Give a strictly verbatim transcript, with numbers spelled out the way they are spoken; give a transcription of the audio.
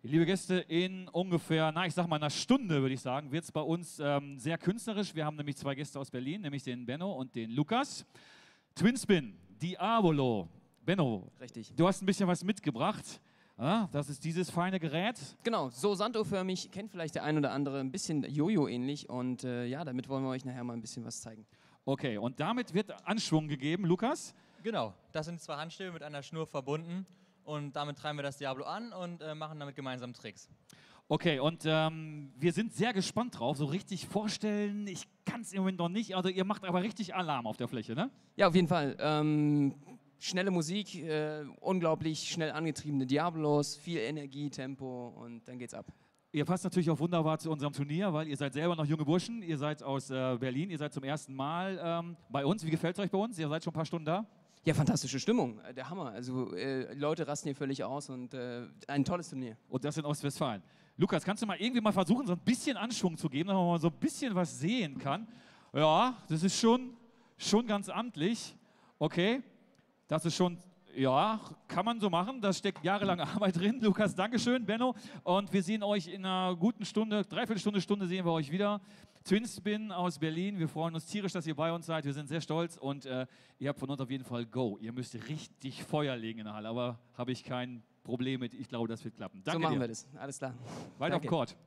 Liebe Gäste, in ungefähr, na ich sag mal einer Stunde, würde ich sagen, wird es bei uns ähm, sehr künstlerisch. Wir haben nämlich zwei Gäste aus Berlin, nämlich den Benno und den Lukas. Twinspin, Diavolo. Benno, Richtig. Du hast ein bisschen was mitgebracht. Ah, das ist dieses feine Gerät. Genau, so Santo-förmig, kennt vielleicht der ein oder andere, ein bisschen Jojo ähnlich. Und äh, ja, damit wollen wir euch nachher mal ein bisschen was zeigen. Okay, und damit wird Anschwung gegeben, Lukas? Genau, das sind zwei Handstäbe mit einer Schnur verbunden und damit treiben wir das Diablo an und äh, machen damit gemeinsam Tricks. Okay, und ähm, wir sind sehr gespannt drauf, so richtig vorstellen, ich kann es im Moment noch nicht, also ihr macht aber richtig Alarm auf der Fläche, ne? Ja, auf jeden Fall. Ähm, schnelle Musik, äh, unglaublich schnell angetriebene Diablos, viel Energie, Tempo und dann geht's ab. Ihr passt natürlich auch wunderbar zu unserem Turnier, weil ihr seid selber noch junge Burschen, ihr seid aus äh, Berlin, ihr seid zum ersten Mal ähm, bei uns. Wie gefällt es euch bei uns? Ihr seid schon ein paar Stunden da? Ja, fantastische Stimmung, äh, der Hammer. Also äh, Leute rasten hier völlig aus und äh, ein tolles Turnier. Und das in Ostwestfalen. Lukas, kannst du mal irgendwie mal versuchen, so ein bisschen Anschwung zu geben, damit man mal so ein bisschen was sehen kann? Ja, das ist schon, schon ganz amtlich. Okay, das ist schon, ja, kann man so machen. Da steckt jahrelange Arbeit drin. Lukas, Dankeschön, Benno. Und wir sehen euch in einer guten Stunde, Dreiviertelstunde, Stunde sehen wir euch wieder. Twinspin aus Berlin. Wir freuen uns tierisch, dass ihr bei uns seid. Wir sind sehr stolz und äh, ihr habt von uns auf jeden Fall Go. Ihr müsst richtig Feuer legen in der Halle, aber habe ich kein Problem mit. Ich glaube, das wird klappen. Danke so machen dir. wir das. Alles klar. Weiter auf Danke. Court.